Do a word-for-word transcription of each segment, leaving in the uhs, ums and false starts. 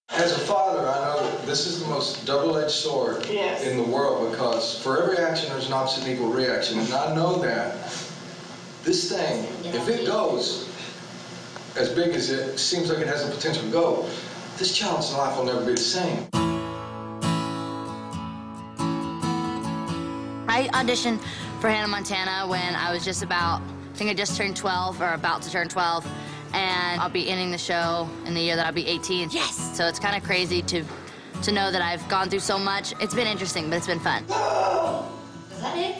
As a father, I know that this is the most double-edged sword yes. in the world, because for every action there's an opposite and equal reaction. And I know that this thing, if it goes as big as it seems like it has the potential to go, this child's life will never be the same. I auditioned for Hannah Montana when I was just about, I think I just turned twelve, or about to turn twelve, and I'll be ending the show in the year that I'll be eighteen. Yes! So it's kind of crazy to, to know that I've gone through so much. It's been interesting, but it's been fun. Is that it?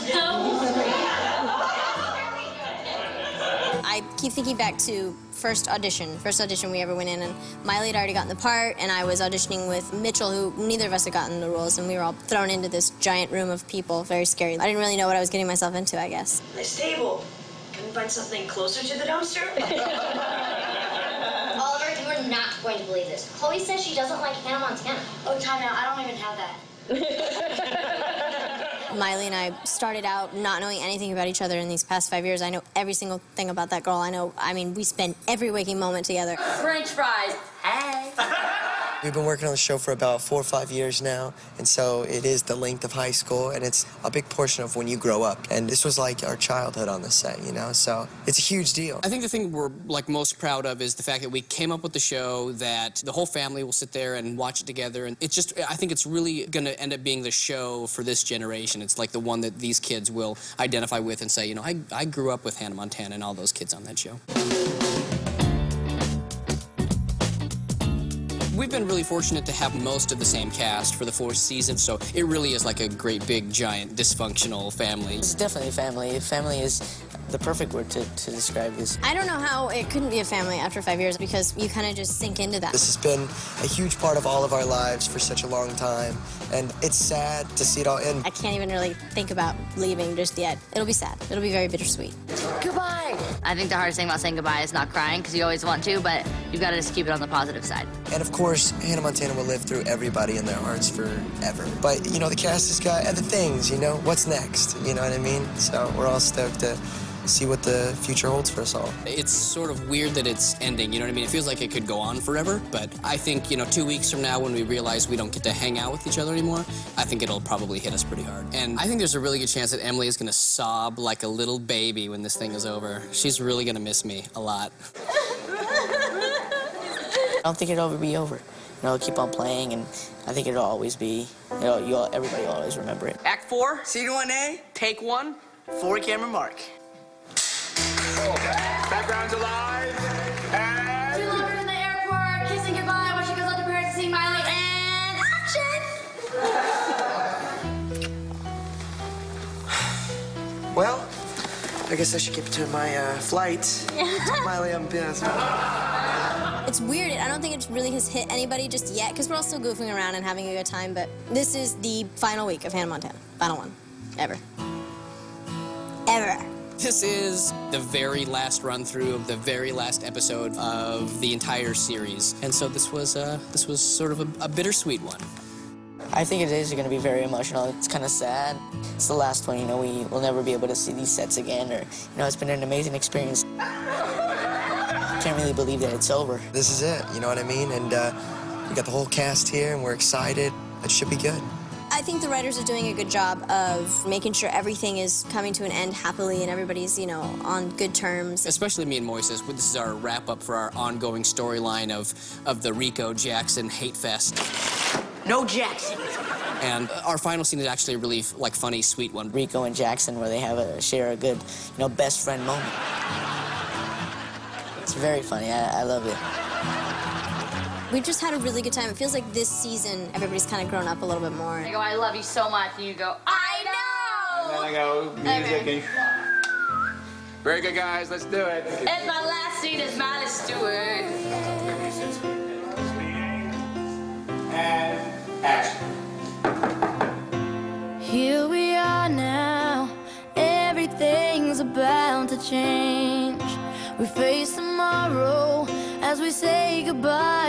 I keep thinking back to first audition, first audition we ever went in, and Miley had already gotten the part, and I was auditioning with Mitchell, who neither of us had gotten the roles, and we were all thrown into this giant room of people, very scary. I didn't really know what I was getting myself into, I guess. This table. Can we find something closer to the dumpster? Oliver, you are not going to believe this. Chloe says she doesn't like Hannah Montana. Oh, time out. I don't even have that. Miley and I started out not knowing anything about each other in these past five years. I know every single thing about that girl. I know, I mean, we spend every waking moment together. French fries. Hey. We've been working on the show for about four or five years now, and so it is the length of high school, and it's a big portion of when you grow up. And this was like our childhood on the set, you know, so it's a huge deal. I think the thing we're like most proud of is the fact that we came up with the show that the whole family will sit there and watch it together, and it's just, I think it's really going to end up being the show for this generation. It's like the one that these kids will identify with and say, you know, I, I grew up with Hannah Montana and all those kids on that show. We've been really fortunate to have most of the same cast for the fourth season, so it really is like a great, big, giant, dysfunctional family. It's definitely a family. Family is the perfect word to, to describe this. I don't know how it couldn't be a family after five years, because you kind of just sink into that. This has been a huge part of all of our lives for such a long time, and it's sad to see it all end. I can't even really think about leaving just yet. It'll be sad. It'll be very bittersweet. Goodbye! I think the hardest thing about saying goodbye is not crying, because you always want to, but you've got to just keep it on the positive side. And of course, Hannah Montana will live through everybody in their hearts forever. But, you know, the cast has got other things, you know? What's next? You know what I mean? So we're all stoked to see what the future holds for us all. It's sort of weird that it's ending, you know what I mean? It feels like it could go on forever, but I think, you know, two weeks from now when we realize we don't get to hang out with each other anymore, I think it'll probably hit us pretty hard. And I think there's a really good chance that Emily is gonna sob like a little baby when this thing is over. She's really gonna miss me a lot. I don't think it'll ever be over. You know, it'll keep on playing, and I think it'll always be, you know, you'll, everybody will always remember it. Act four, scene one A, take one, four camera mark. Oh. Background's alive, and... Two lovers in the airport, kissing goodbye while she goes out to Paris to see Miley, and action! Well, I guess I should get to my uh, flight. Tell Miley I'm busy. It's weird. I don't think it really has hit anybody just yet, because we're all still goofing around and having a good time, but this is the final week of Hannah Montana. Final one. Ever. Ever. This is the very last run-through of the very last episode of the entire series, and so this was, uh, this was sort of a, a bittersweet one. I think it is going to be very emotional. It's kind of sad. It's the last one, you know, we will never be able to see these sets again, or, you know, it's been an amazing experience. Can't really believe that it's over. This is it, you know what I mean? And uh, we got the whole cast here, and we're excited. It should be good. I think the writers are doing a good job of making sure everything is coming to an end happily and everybody's, you know, on good terms. Especially me and Moises. This is our wrap-up for our ongoing storyline of, of the Rico Jackson hate fest. No Jackson. And our final scene is actually a really, like, funny, sweet one. Rico and Jackson, where they have a, share a good, you know, best friend moment. It's very funny. I, I love it. We've just had a really good time. It feels like this season, everybody's kind of grown up a little bit more. I go, I love you so much, and you go, I know! And then I go, music, okay. and... Very good, guys. Let's do it. And my last scene is Miley Stewart. And action. Here we are now. Everything's about to change. We face tomorrow as we say goodbye.